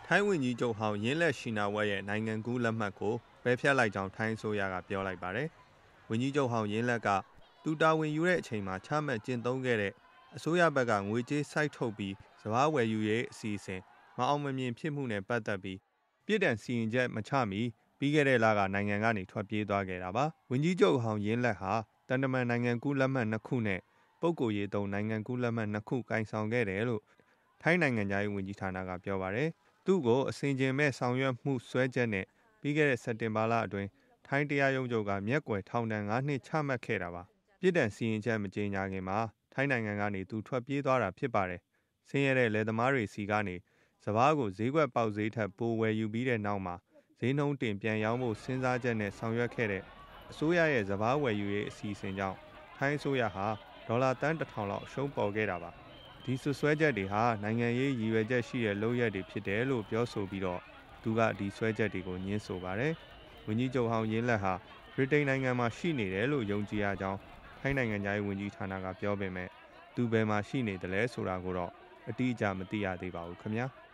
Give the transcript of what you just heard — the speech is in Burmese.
ထိုင်းဝန်ကြီးချုပ်ဟောင်းယင်းလက်ရှိနာဝက်ရဲ့နိုင်ငံကူးလက်မှတ်ကိုပယ်ဖျက်လိုက်ကြောင်းထိုင်းအစိုးရကပြောလိုက်ပါတယ်။ဝန်ကြီးချုပ်ဟောင်းယင်းလက်ကသူတာဝန်ယူတဲ့အချိန်မှာချမှတ်ကျင့်သုံးခဲ့တဲ့အစိုးရဘက်ကငွေကြေးစိုက်ထုတ်ပြီးစဘာဝယ်ယူရေးအစီအစဉ်မအောင်မမြင်ဖြစ်မှုနဲ့ပတ်သက်ပြီးပြည်ထန်စီရင်ချက်မချမီပြီးခဲ့တဲ့လကနိုင်ငံကနေထွက်ပြေးသွားခဲ့တာပါ။ဝန်ကြီးချုပ်ဟောင်းယင်းလက်ဟာတန်တမန်နိုင်ငံကူးလက်မှတ်2ခုနဲ့ပုဂ္ဂိုလ်ရေးသုံးနိုင်ငံကူးလက်မှတ်2ခုကင်ဆောင်ခဲ့တယ်လို့ထိုင်းနိုင်ငံသားရေးဝန်ကြီးဌာနကပြောပါတယ်။သူ့ကိုအစင်ကျင်မဲ့ဆောင်ရွက်မှုစွဲချက်နဲ့ပြီးခဲ့တဲ့စက်တင်ဘာလအတွင်းထိုင်းတရားရုံးချုပ်ကမျက်ကွယ်ထောင်ဒဏ်9နှစ်ချမှတ်ခဲ့တာပါ။ပြည်ထန်စီရင်ချက်မကြေညာခင်မှာထိုင်းနိုင်ငံကနေသူထွက်ပြေးသွားတာဖြစ်ပါတယ်။ဆင်းရဲတဲ့လယ်သမားတွေစီကနေစဘာကိုဈေးကွက်ပေါက်ဈေးထက်ပိုဝယ်ယူပြီးတဲ့နောက်မှာဈေးနှုန်းတင်ပြန်ရောင်းဖို့စဉ်းစားချက်နဲ့ဆောင်ရွက်ခဲ့တဲ့အစိုးရရဲ့စဘာဝယ်ယူရေးအစီအစဉ်ကြောင့်ထိုင်းအစိုးရဟာဒေါ်လာတန်း1000လောက်ရှုံးပေါ်ခဲ့တာပါ။ဒီဆွဆွဲချက်တွေဟာနိုင်ငံရေးရည်ရွယ်ချက်ရှိတဲ့လုပ်ရက်တွေဖြစ်တယ်လို့ပြောဆိုပြီးတော့သူကဒီဆွဲချက်တွေကိုညှင်းဆိုပါတယ်။ဝန်ကြီးချုပ်ဟောင်းယင်းလက်ဟာဗြိတိန်နိုင်ငံမှာရှိနေတယ်လို့ယုံကြည်ရကြောင်းထိုင်းနိုင်ငံသားရေးဝန်ကြီးဌာနကပြောပေမဲ့သူဘယ်မှာရှိနေတယ်လဲဆိုတာကိုတော့အတိအကျမသိရသေးပါဘူးခင်ဗျာ။